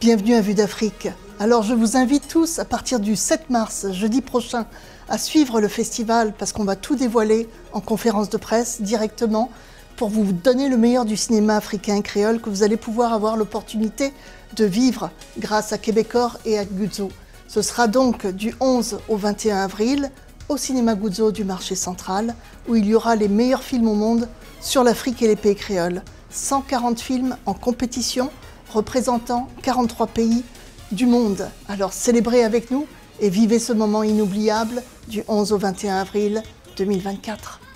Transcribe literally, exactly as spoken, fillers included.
Bienvenue à Vue d'Afrique. Alors je vous invite tous à partir du sept mars, jeudi prochain, à suivre le festival parce qu'on va tout dévoiler en conférence de presse directement pour vous donner le meilleur du cinéma africain et créole que vous allez pouvoir avoir l'opportunité de vivre grâce à Québecor et à Guzzo. Ce sera donc du onze au vingt et un avril au cinéma Guzzo du marché central où il y aura les meilleurs films au monde sur l'Afrique et les pays créoles. cent quarante films en compétition représentant quarante-trois pays du monde. Alors célébrez avec nous et vivez ce moment inoubliable du onze au vingt et un avril deux mille vingt-quatre.